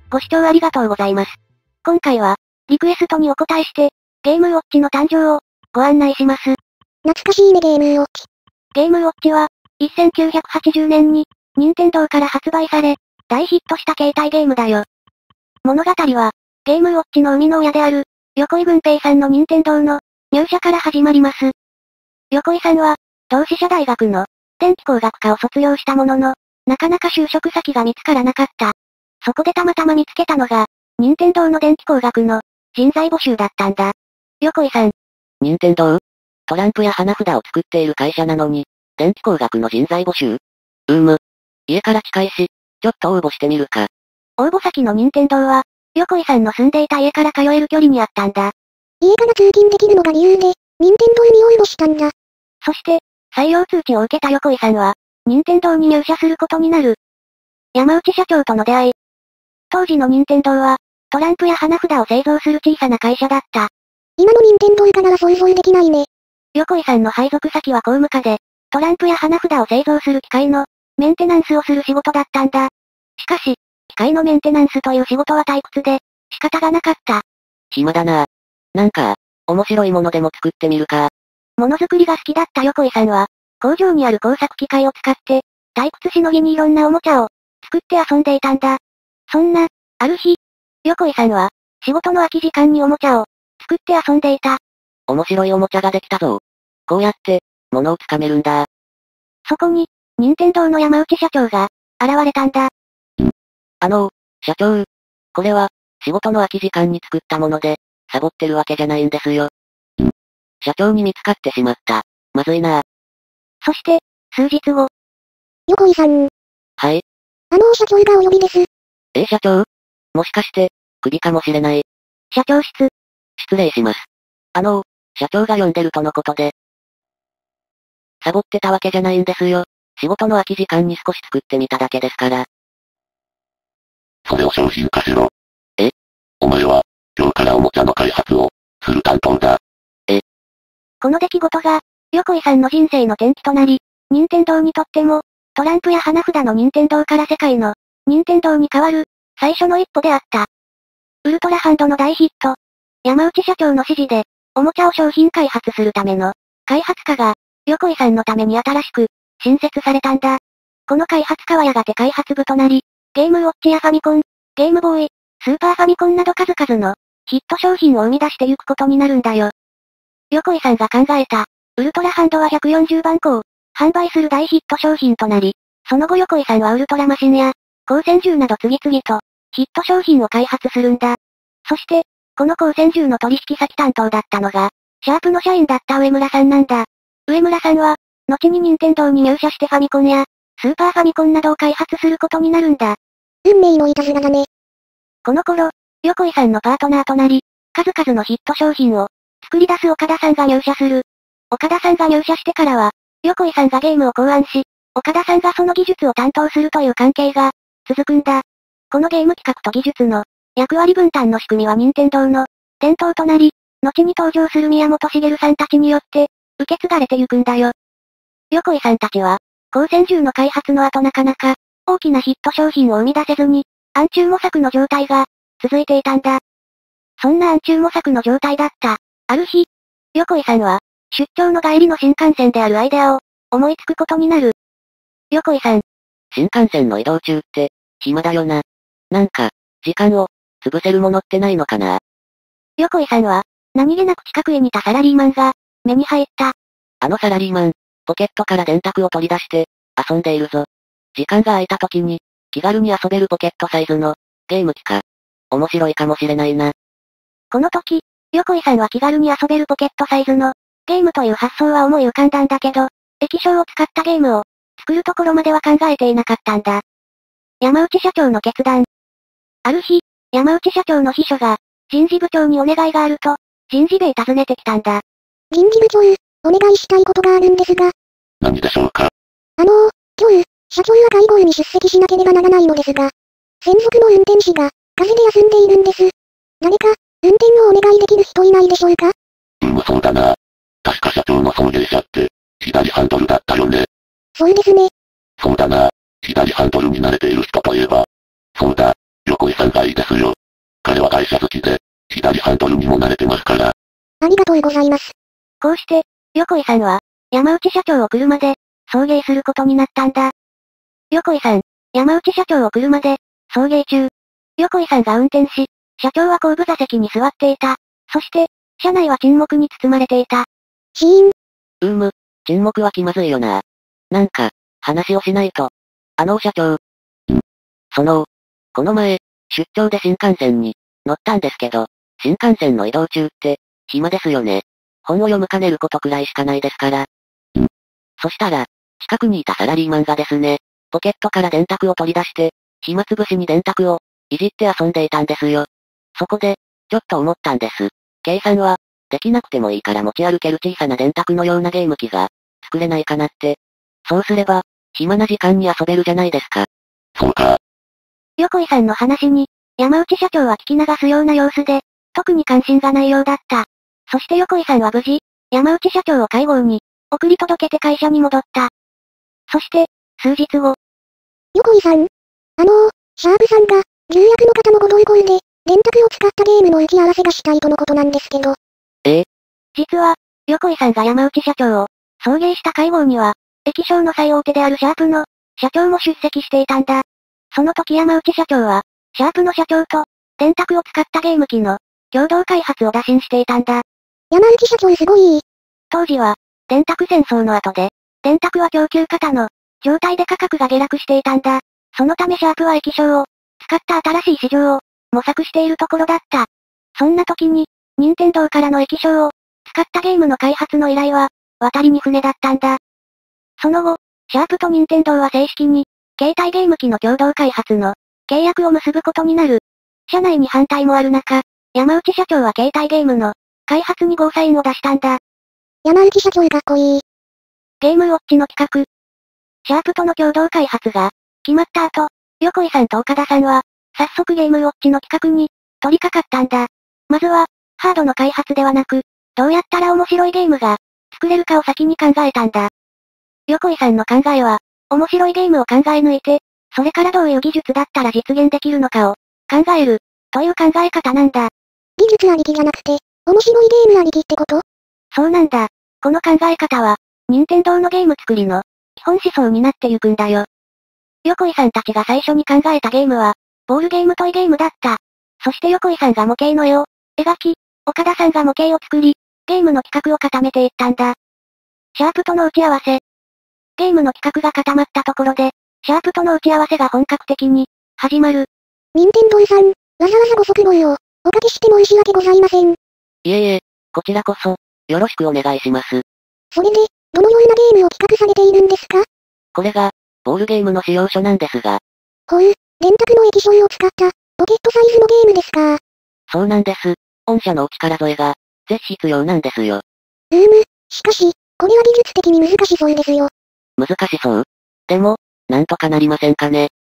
ご視聴ありがとうございます。今回は、リクエストにお答えして、ゲームウォッチの誕生を、ご案内します。 懐かしいねゲームウォッチ。 ゲームウォッチは、1980年に、任天堂から発売され、大ヒットした携帯ゲームだよ。物語は、ゲームウォッチの生みの親である、横井文平さんの任天堂の、入社から始まります。横井さんは、同志社大学の、電気工学科を卒業したものの、なかなか就職先が見つからなかった。そこでたまたま見つけたのが、任天堂の電気工学の、人材募集だったんだ。横井さん。 任天堂？トランプや花札を作っている会社なのに、電気工学の人材募集？家から近いし、ちょっと応募してみるか。 応募先の任天堂は、横井さんの住んでいた家から通える距離にあったんだ。 家から通勤できるのが理由で、任天堂に応募したんだ。 そして、採用通知を受けた横井さんは、任天堂に入社することになる。山内社長との出会い。当時の任天堂は、トランプや花札を製造する小さな会社だった。 今の任天堂からは想像できないね。 横井さんの配属先は工務課で、トランプや花札を製造する機械の、メンテナンスをする仕事だったんだ。しかし、機械のメンテナンスという仕事は退屈で、仕方がなかった。 暇だな。なんか、面白いものでも作ってみるか。 ものづくりが好きだった横井さんは、工場にある工作機械を使って、退屈しのぎにいろんなおもちゃを、作って遊んでいたんだ。そんな、ある日、横井さんは、仕事の空き時間におもちゃを、作って遊んでいた。 面白いおもちゃができたぞ。こうやって、物をつかめるんだ。 そこに、任天堂の山内社長が、現れたんだ。 社長。これは、仕事の空き時間に作ったもので、サボってるわけじゃないんですよ。社長に見つかってしまった。まずいな。 そして、数日後。 横井さん。 はい。 社長がお呼びです。 社長？もしかして、クビかもしれない。 社長室。 失礼します。社長が呼んでるとのことで。サボってたわけじゃないんですよ。仕事の空き時間に少し作ってみただけですから。 それを商品化しろ。お前は、今日からおもちゃの開発を、する担当だ。 この出来事が、横井さんの人生の転機となり、任天堂にとっても、トランプや花札の任天堂から世界の、任天堂に変わる、最初の一歩であった。ウルトラハンドの大ヒット。山内社長の指示で、おもちゃを商品開発するための、開発課が、横井さんのために新しく、新設されたんだ。この開発課はやがて開発部となり、ゲームウォッチやファミコン、ゲームボーイ、スーパーファミコンなど数々の、ヒット商品を生み出していくことになるんだよ。横井さんが考えた、ウルトラハンドは140番個を、販売する大ヒット商品となり、その後横井さんはウルトラマシンや、光線銃など次々と、ヒット商品を開発するんだ。そして、この光線銃の取引先担当だったのが、シャープの社員だった上村さんなんだ。上村さんは、後に任天堂に入社してファミコンや、スーパーファミコンなどを開発することになるんだ。 運命のいたずらだね。 この頃、横井さんのパートナーとなり、数々のヒット商品を、作り出す岡田さんが入社する。岡田さんが入社してからは、横井さんがゲームを考案し、岡田さんがその技術を担当するという関係が、続くんだ。このゲーム企画と技術の、役割分担の仕組みは任天堂の、伝統となり、後に登場する宮本茂さんたちによって、受け継がれてゆくんだよ。横井さんたちは、光線銃の開発の後なかなか、大きなヒット商品を生み出せずに、暗中模索の状態が、続いていたんだ。そんな暗中模索の状態だった。ある日、横井さんは、出張の帰りの新幹線であるアイデアを、思いつくことになる。横井さん。 新幹線の移動中って、暇だよな。なんか、時間を、潰せるものってないのかな。 横井さんは、何気なく近くにいたサラリーマンが、目に入った。 あのサラリーマン、ポケットから電卓を取り出して、遊んでいるぞ。時間が空いた時に、気軽に遊べるポケットサイズの、ゲーム機か。面白いかもしれないな。 この時、横井さんは気軽に遊べるポケットサイズの、ゲームという発想は思い浮かんだんだけど、液晶を使ったゲームを、作るところまでは考えていなかったんだ。山内社長の決断。ある日、山内社長の秘書が、人事部長にお願いがあると、人事部へ訪ねてきたんだ。 人事部長、お願いしたいことがあるんですが。 何でしょうか。 今日、社長は会合に出席しなければならないのですが、専属の運転士が、風邪で休んでいるんです。誰か、運転をお願いできる人いないでしょうか？ そうだな。確か社長の送迎車って、左ハンドルだったよね。 そうですね。 そうだな。左ハンドルに慣れている人といえば。そうだ。 横井さんがいいですよ。彼は外車好きで、左ハンドルにも慣れてますから。 ありがとうございます。 こうして、横井さんは、山内社長を車で、送迎することになったんだ。横井さん、山内社長を車で、送迎中。横井さんが運転し、社長は後部座席に座っていた。そして、車内は沈黙に包まれていた。 シーン。 沈黙は気まずいよな。なんか、話をしないと。社長。この前、出張で新幹線に、乗ったんですけど、新幹線の移動中って、暇ですよね。本を読むか寝ることくらいしかないですから。そしたら、近くにいたサラリーマンがですね、ポケットから電卓を取り出して、暇つぶしに電卓を、いじって遊んでいたんですよ。そこで、ちょっと思ったんです。計算は、できなくてもいいから持ち歩ける小さな電卓のようなゲーム機が、作れないかなって。そうすれば、暇な時間に遊べるじゃないですか。 そうか。 横井さんの話に、山内社長は聞き流すような様子で、特に関心がないようだった。そして横井さんは無事、山内社長を会合に、送り届けて会社に戻った。そして、数日後。 横井さん。シャープさんが、重役の方のご同行で、電卓を使ったゲームの打ち合わせがしたいとのことなんですけど。 実は、横井さんが山内社長を、送迎した会合には、液晶の最大手であるシャープの、社長も出席していたんだ。その時山内社長は、シャープの社長と、電卓を使ったゲーム機の、共同開発を打診していたんだ。 山内社長すごい。 当時は、電卓戦争の後で、電卓は供給過多の、状態で価格が下落していたんだ。そのためシャープは液晶を、使った新しい市場を、模索しているところだった。そんな時に、任天堂からの液晶を、使ったゲームの開発の依頼は、渡りに船だったんだ。その後、シャープと任天堂は正式に、携帯ゲーム機の共同開発の、契約を結ぶことになる。社内に反対もある中、山内社長は携帯ゲームの、開発にゴーサインを出したんだ。 山内社長かっこいい。 ゲームウォッチの企画。シャープとの共同開発が、決まった後、横井さんと岡田さんは、早速ゲームウォッチの企画に、取り掛かったんだ。まずは、ハードの開発ではなく、どうやったら面白いゲームが、作れるかを先に考えたんだ。横井さんの考えは、面白いゲームを考え抜いて、それからどういう技術だったら実現できるのかを、考える、という考え方なんだ。 技術ありきじゃなくて、面白いゲームありきってこと？ そうなんだ。この考え方は、任天堂のゲーム作りの、基本思想になってゆくんだよ。横井さんたちが最初に考えたゲームは、ボールゲームトイゲームだった。そして横井さんが模型の絵を、描き、岡田さんが模型を作り、ゲームの企画を固めていったんだ。シャープとの打ち合わせ。ゲームの企画が固まったところで、シャープとの打ち合わせが本格的に、始まる。 任天堂さん、わざわざご足労を、おかけして申し訳ございません。 いえいえ、こちらこそ、よろしくお願いします。 それで、どのようなゲームを企画されているんですか？ これが、ボールゲームの仕様書なんですが。 ほう、電卓の液晶を使った、ポケットサイズのゲームですか？ そうなんです。御社のお力添えが、ぜひ必要なんですよ。 しかし、これは技術的に難しそうですよ。 難しそう？でも、なんとかなりませんかね。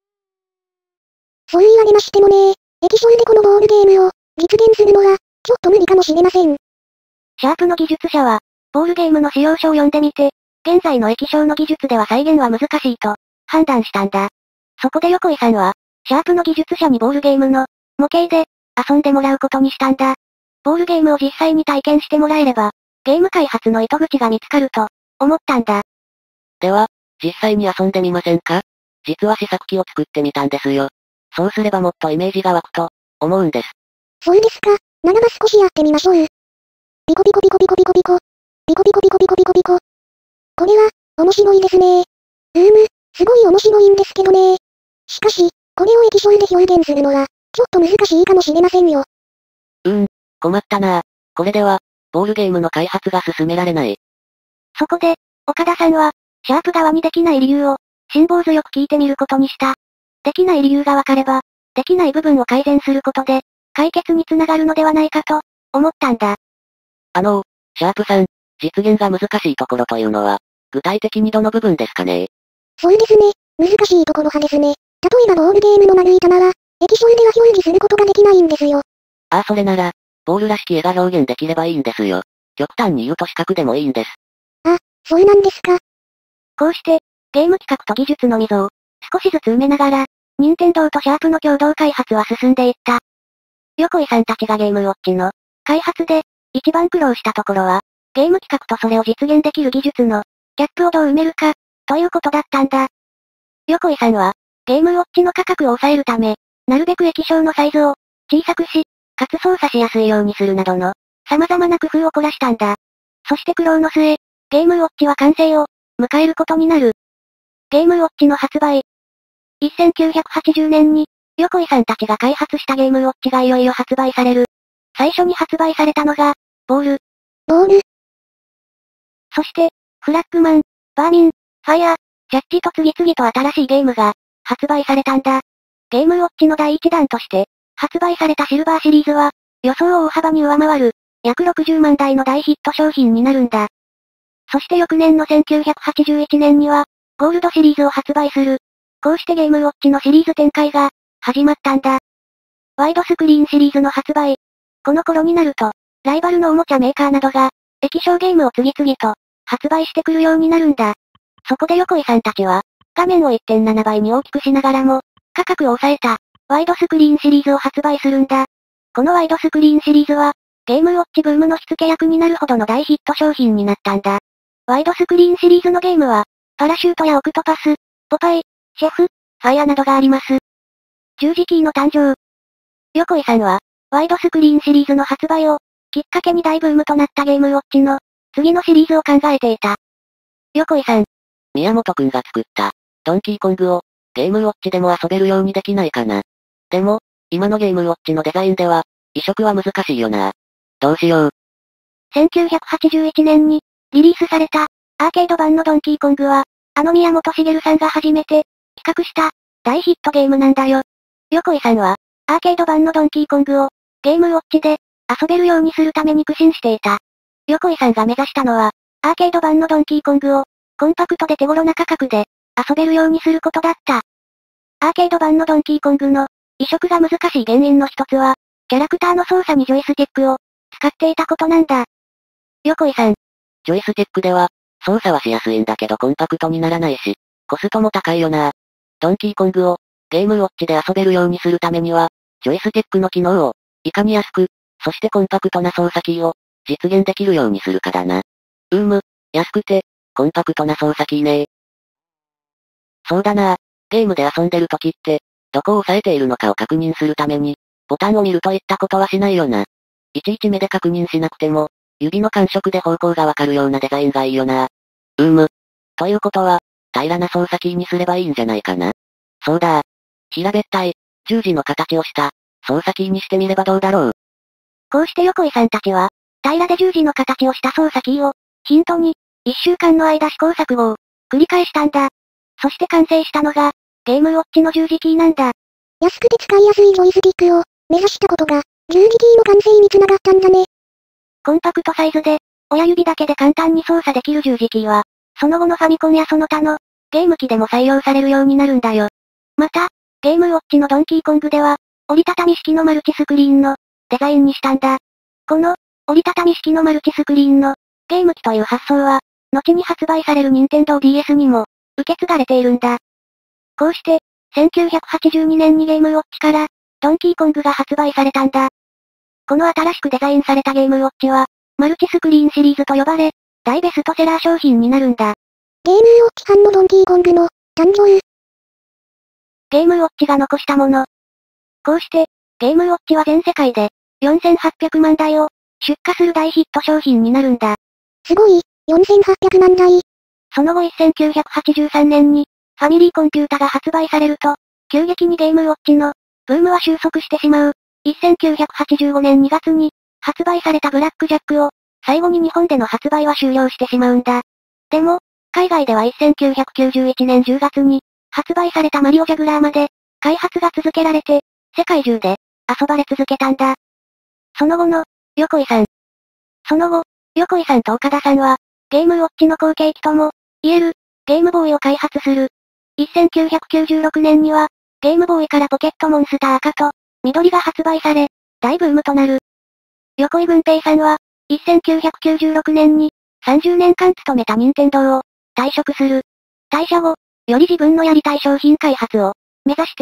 そう言われましてもね、液晶でこのボールゲームを、実現するのは、ちょっと無理かもしれません。 シャープの技術者は、ボールゲームの仕様書を読んでみて、現在の液晶の技術では再現は難しいと、判断したんだ。そこで横井さんは、シャープの技術者にボールゲームの、模型で、遊んでもらうことにしたんだ。ボールゲームを実際に体験してもらえれば、ゲーム開発の糸口が見つかると、思ったんだ。 では、実際に遊んでみませんか？実は試作機を作ってみたんですよ。そうすればもっとイメージが湧くと、思うんです。 そうですか。ならば少しやってみましょう。ピコピコピコピコピコピコ。ピコピコピコピコピコピコ。これは、面白いですね。すごい面白いんですけどね。しかし、これを液晶で表現するのは、ちょっと難しいかもしれませんよ。 困ったなぁ。これでは、ボールゲームの開発が進められない。 そこで、岡田さんは、シャープ側にできない理由を、辛抱強く聞いてみることにした。できない理由がわかれば、できない部分を改善することで、解決につながるのではないかと、思ったんだ。 シャープさん、実現が難しいところというのは、具体的にどの部分ですかね？ そうですね、難しいところ派ですね。例えばボールゲームの丸い玉は、液晶では表示することができないんですよ。 それなら、ボールらしき絵が表現できればいいんですよ。極端に言うと四角でもいいんです。 そうなんですか。 こうして、ゲーム企画と技術の溝を、少しずつ埋めながら、 任天堂とシャープの共同開発は進んでいった。横井さんたちがゲームウォッチの開発で一番苦労したところは、ゲーム企画とそれを実現できる技術のギャップをどう埋めるか、ということだったんだ。横井さんは、ゲームウォッチの価格を抑えるため、なるべく液晶のサイズを小さくし、かつ操作しやすいようにするなどの様々な工夫を凝らしたんだ。そして苦労の末、ゲームウォッチは完成を迎えることになる。ゲームウォッチの発売。1980年に、横井さんたちが開発したゲームウォッチがいよいよ発売される。最初に発売されたのが、ボール。そして、フラッグマン、バーミン、ファイア、キャッチと次々と新しいゲームが発売されたんだ。ゲームウォッチの第一弾として、発売されたシルバーシリーズは、予想を大幅に上回る、約60万台の大ヒット商品になるんだ。そして翌年の1981年には、ゴールドシリーズを発売する。こうしてゲームウォッチのシリーズ展開が、始まったんだ。ワイドスクリーンシリーズの発売。この頃になると、ライバルのおもちゃメーカーなどが、液晶ゲームを次々と、発売してくるようになるんだ。そこで横井さんたちは、画面を 1.7 倍に大きくしながらも、価格を抑えた、ワイドスクリーンシリーズを発売するんだ。このワイドスクリーンシリーズは、ゲームウォッチブームの火付け役になるほどの大ヒット商品になったんだ。ワイドスクリーンシリーズのゲームは、パラシュートやオクトパス、ポパイ、シェフ、ファイアなどがあります。十字キーの誕生。横井さんは、ワイドスクリーンシリーズの発売を、きっかけに大ブームとなったゲームウォッチの、次のシリーズを考えていた。横井さん。 宮本くんが作った、ドンキーコングを、ゲームウォッチでも遊べるようにできないかな。でも、今のゲームウォッチのデザインでは、移植は難しいよな。どうしよう。 1981年に、リリースされた、アーケード版のドンキーコングは、宮本茂さんが初めて、企画した、大ヒットゲームなんだよ。横井さんは、アーケード版のドンキーコングを、ゲームウォッチで、遊べるようにするために苦心していた。横井さんが目指したのは、アーケード版のドンキーコングを、コンパクトで手頃な価格で、遊べるようにすることだった。アーケード版のドンキーコングの、移植が難しい原因の一つは、キャラクターの操作にジョイスティックを、使っていたことなんだ。横井さん。 ジョイスティックでは、操作はしやすいんだけどコンパクトにならないし、コストも高いよな。ドンキーコングを、ゲームウォッチで遊べるようにするためには、ジョイスティックの機能を、いかに安く、そしてコンパクトな操作キーを、実現できるようにするかだな。安くて、コンパクトな操作キーね。そうだな。ゲームで遊んでる時って、どこを押さえているのかを確認するために、ボタンを見るといったことはしないよな。いちいち目で確認しなくても、指の感触で方向がわかるようなデザインがいいよな。ということは、平らな操作キーにすればいいんじゃないかな。そうだ。平べったい、十字の形をした、操作キーにしてみればどうだろう。 こうして横井さんたちは、平らで十字の形をした操作キーを、ヒントに、1週間の間試行錯誤を、繰り返したんだ。そして完成したのが、ゲームウォッチの十字キーなんだ。 安くて使いやすいジョイスティックを、目指したことが、十字キーの完成につながったんだね。 コンパクトサイズで、親指だけで簡単に操作できる十字キーは、その後のファミコンやその他の、ゲーム機でも採用されるようになるんだよ。また、ゲームウォッチのドンキーコングでは、折りたたみ式のマルチスクリーンの、デザインにしたんだ。この、折りたたみ式のマルチスクリーンの、ゲーム機という発想は、後に発売される任天堂 DS にも、受け継がれているんだ。こうして、1982年にゲームウォッチから、ドンキーコングが発売されたんだ。この新しくデザインされたゲームウォッチは、マルチスクリーンシリーズと呼ばれ、大ベストセラー商品になるんだ。 ゲームウォッチ版のドンキーコングの、誕生。 ゲームウォッチが残したもの。こうして、ゲームウォッチは全世界で、4800万台を、出荷する大ヒット商品になるんだ。 すごい、4800万台。 その後1983年に、ファミリーコンピュータが発売されると、急激にゲームウォッチの、ブームは収束してしまう。1985年2月に、発売されたブラックジャックを、最後に日本での発売は終了してしまうんだ。でも、海外では1991年10月に、発売されたマリオジャグラーまで、開発が続けられて、世界中で、遊ばれ続けたんだ。その後の、横井さん。その後、横井さんと岡田さんは、ゲームウォッチの後継機とも、言える、ゲームボーイを開発する。1996年には、ゲームボーイからポケットモンスター赤と、緑が発売され、大ブームとなる。横井文平さんは、1996年に、30年間勤めた任天堂を、退職する。退社後、より自分のやりたい商品開発を、目指して、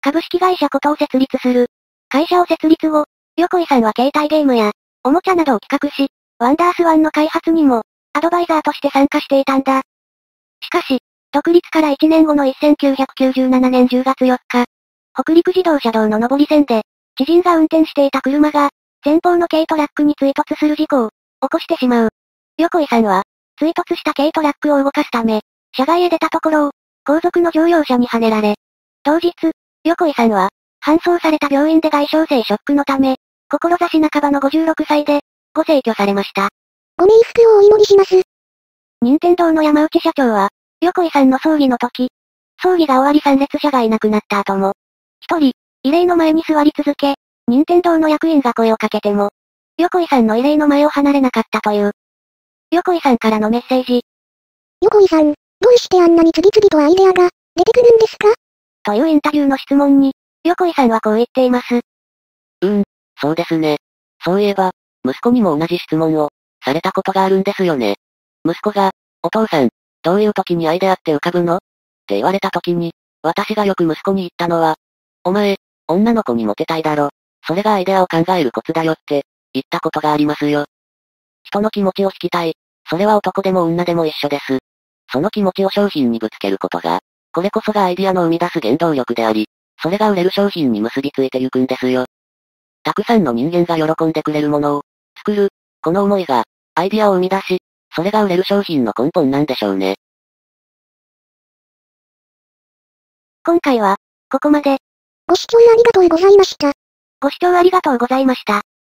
株式会社ことを設立する。会社を設立後、横井さんは携帯ゲームや、おもちゃなどを企画し、ワンダースワンの開発にも、アドバイザーとして参加していたんだ。しかし、独立から1年後の1997年10月4日、北陸自動車道の上り線で、知人が運転していた車が、前方の軽トラックに追突する事故を、起こしてしまう。横井さんは、追突した軽トラックを動かすため、車外へ出たところを、後続の乗用車にはねられ、当日、横井さんは、搬送された病院で外傷性ショックのため、志半ばの56歳で、ご逝去されました。 ご冥福をお祈りします。 任天堂の山内社長は、横井さんの葬儀の時、葬儀が終わり参列者がいなくなった後も、一人、慰霊の前に座り続け、任天堂の役員が声をかけても、横井さんの慰霊の前を離れなかったという。横井さんからのメッセージ。 横井さん、どうしてあんなに次々とアイデアが出てくるんですか？ というインタビューの質問に、横井さんはこう言っています。 そうですね。そういえば、息子にも同じ質問を、されたことがあるんですよね。息子が、お父さん、どういう時にアイデアって浮かぶの？って言われた時に、私がよく息子に言ったのは、お前、女の子にモテたいだろ。それがアイデアを考えるコツだよって、言ったことがありますよ。人の気持ちを引きたい。それは男でも女でも一緒です。その気持ちを商品にぶつけることが、これこそがアイディアの生み出す原動力であり、それが売れる商品に結びついてゆくんですよ。たくさんの人間が喜んでくれるものを、作る、この思いが、アイディアを生み出し、それが売れる商品の根本なんでしょうね。 今回は、ここまで。 ご視聴ありがとうございました。 ご視聴ありがとうございました。